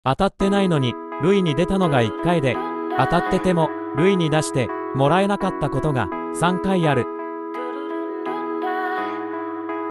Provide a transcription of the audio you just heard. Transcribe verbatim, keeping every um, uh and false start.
当たってないのに塁に出たのがいっかいで、当たってても塁に出してもらえなかったことがさんかいある。